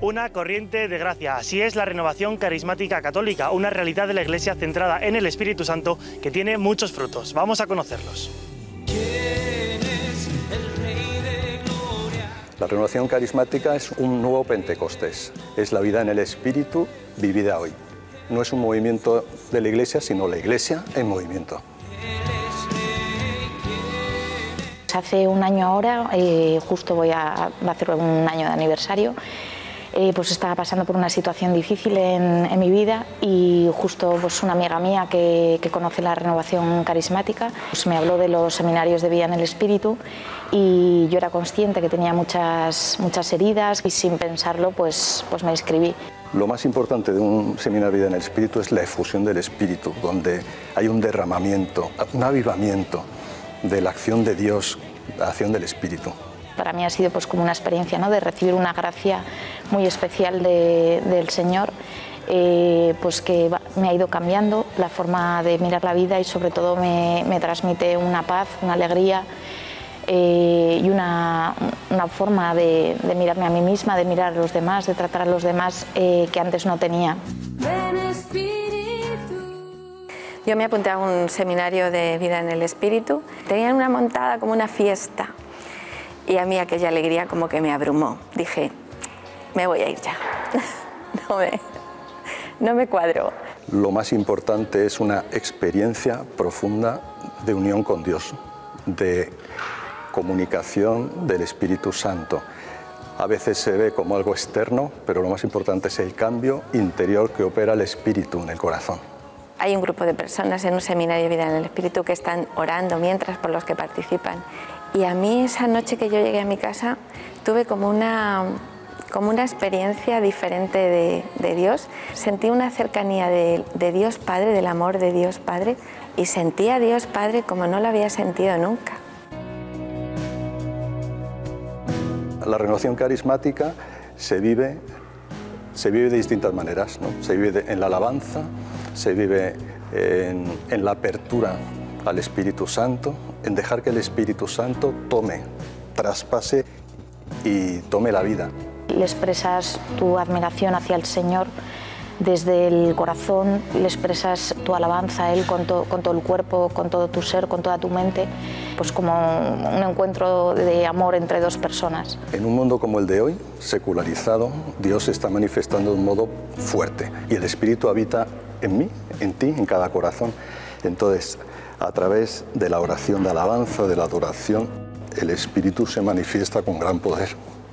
Una corriente de gracia, así es la renovación carismática católica, una realidad de la Iglesia centrada en el Espíritu Santo que tiene muchos frutos. Vamos a conocerlos. La renovación carismática es un nuevo Pentecostés, es la vida en el Espíritu vivida hoy. No es un movimiento de la Iglesia, sino la Iglesia en movimiento. Hace un año ahora, justo va a hacer un año de aniversario, pues estaba pasando por una situación difícil en mi vida y justo pues una amiga mía que conoce la renovación carismática pues me habló de los seminarios de vida en el Espíritu y yo era consciente que tenía muchas heridas y sin pensarlo pues me inscribí. Lo más importante de un seminario de vida en el Espíritu es la efusión del Espíritu, donde hay un derramamiento, un avivamiento de la acción de Dios, la acción del Espíritu. Para mí ha sido pues como una experiencia, ¿no?, de recibir una gracia muy especial del Señor, pues que me ha ido cambiando la forma de mirar la vida y sobre todo me transmite una paz, una alegría y una forma de mirarme a mí misma, de mirar a los demás, de tratar a los demás que antes no tenía. Yo me apunté a un seminario de vida en el Espíritu. Tenían una montada como una fiesta y a mí aquella alegría como que me abrumó. Dije, me voy a ir ya, no me cuadro. Lo más importante es una experiencia profunda de unión con Dios, de comunicación del Espíritu Santo. A veces se ve como algo externo, pero lo más importante es el cambio interior que opera el Espíritu en el corazón. Hay un grupo de personas en un seminario de vida en el Espíritu que están orando mientras por los que participan. Y a mí esa noche que yo llegué a mi casa tuve como una experiencia diferente de Dios. Sentí una cercanía de Dios Padre, del amor de Dios Padre, y sentí a Dios Padre como no lo había sentido nunca. La renovación carismática se vive de distintas maneras, ¿no? Se vive en la alabanza, se vive en la apertura al Espíritu Santo, en dejar que el Espíritu Santo tome, traspase y tome la vida. Le expresas tu admiración hacia el Señor desde el corazón, le expresas tu alabanza a Él con todo el cuerpo, con todo tu ser, con toda tu mente, pues como un encuentro de amor entre dos personas. En un mundo como el de hoy, secularizado, Dios se está manifestando de un modo fuerte y el Espíritu habita en mí, en ti, en cada corazón. Entonces, a través de la oración de alabanza, de la adoración, el Espíritu se manifiesta con gran poder.